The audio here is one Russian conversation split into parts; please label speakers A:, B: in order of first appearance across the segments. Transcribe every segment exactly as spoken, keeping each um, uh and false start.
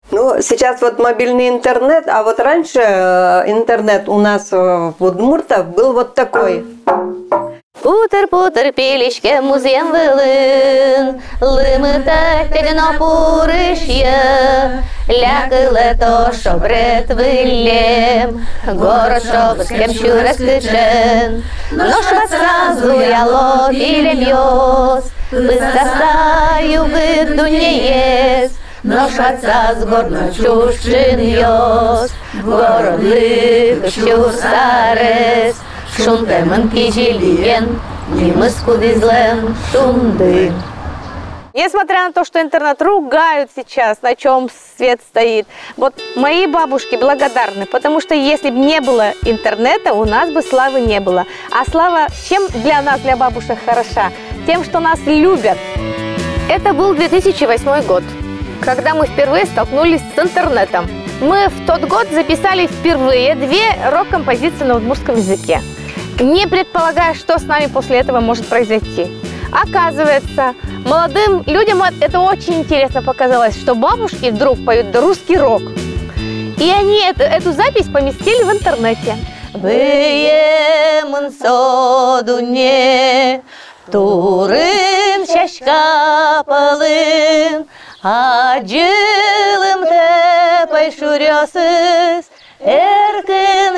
A: Ну, сейчас вот мобильный интернет, а вот раньше интернет у нас в Удмуртах был вот такой.
B: Путер-путер пилишке музеем вылын, лымыта тедено пурышье, лякыле то шобрет вылем, город шоб с кемчу раскычен, но шо сразу я лопилем ёс, выстастаю выду не есть. Но шаца с горно чушин ёс, город лык чусарес, шунтеман кижилиен, нимыску дизлем шунды.
C: Несмотря на то, что интернет ругают сейчас, на чем свет стоит, вот мои бабушки благодарны, потому что если бы не было интернета, у нас бы славы не было. А слава чем для нас, для бабушек, хороша? Тем, что нас любят. Это был две тысячи восьмой год, когда мы впервые столкнулись с интернетом. Мы в тот год записали впервые две рок-композиции на удмуртском языке, не предполагая, что с нами после этого может произойти. Оказывается, молодым людям это очень интересно показалось, что бабушки вдруг поют русский рок. И они эту, эту запись поместили в интернете. Выемын содуне, турын шашкапалын, Acılım tepay şurasız, erkin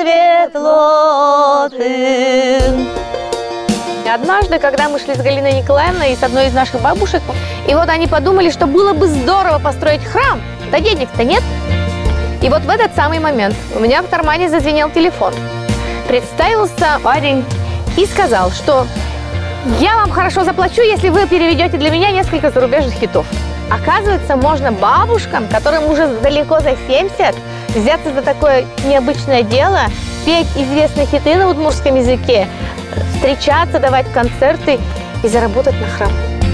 C: ветлотын. Однажды, когда мы шли с Галиной Николаевной и с одной из наших бабушек, и вот они подумали, что было бы здорово построить храм, да денег-то нет. И вот в этот самый момент у меня в кармане зазвенел телефон. Представился парень и сказал, что я вам хорошо заплачу, если вы переведете для меня несколько зарубежных хитов. Оказывается, можно бабушкам, которым уже далеко за семьдесят, взяться за такое необычное дело, петь известные хиты на удмуртском языке, встречаться, давать концерты и заработать на храм.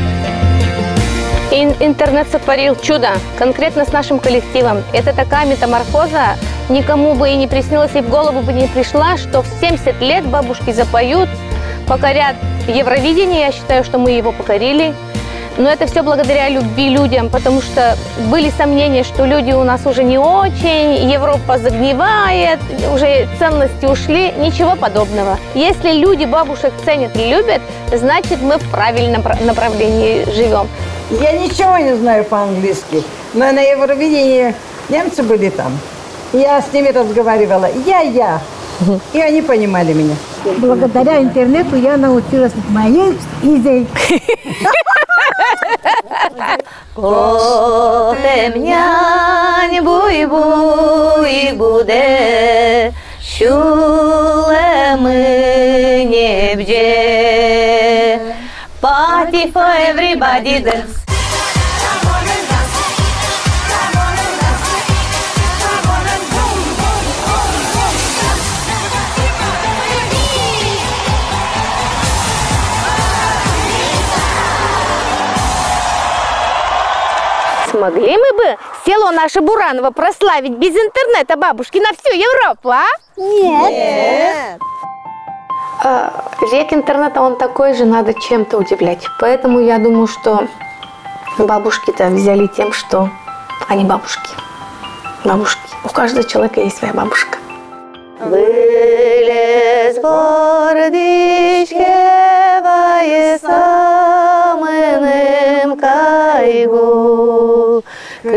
C: И интернет сотворил чудо, конкретно с нашим коллективом. Это такая метаморфоза, никому бы и не приснилось, и в голову бы не пришла, что в семьдесят лет бабушки запоют, покорят Евровидение. Я считаю, что мы его покорили. Но это все благодаря любви людям, потому что были сомнения, что люди у нас уже не очень, Европа загнивает, уже ценности ушли. Ничего подобного. Если люди бабушек ценят и любят, значит, мы в правильном направлении живем.
D: Я ничего не знаю по-английски, но на Евровидении немцы были там. Я с ними разговаривала. Я-я. И они понимали меня.
E: Благодаря интернету я научилась моей язык.
B: Котемнянь буй-буй буде, шулемы небже. Party for everybody dance.
C: Смогли мы бы село наше Бураново прославить без интернета бабушки на всю Европу, а?
E: Нет.
C: Нет. А, век интернета, он такой же, надо чем-то удивлять. Поэтому я думаю, что бабушки-то взяли тем, что они бабушки. Бабушки. У каждого человека есть своя бабушка. Вылез бордичке самым кайгу,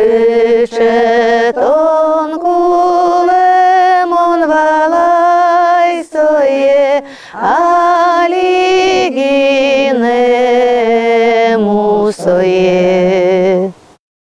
C: кычетон кулемон валай сое алигине мусое.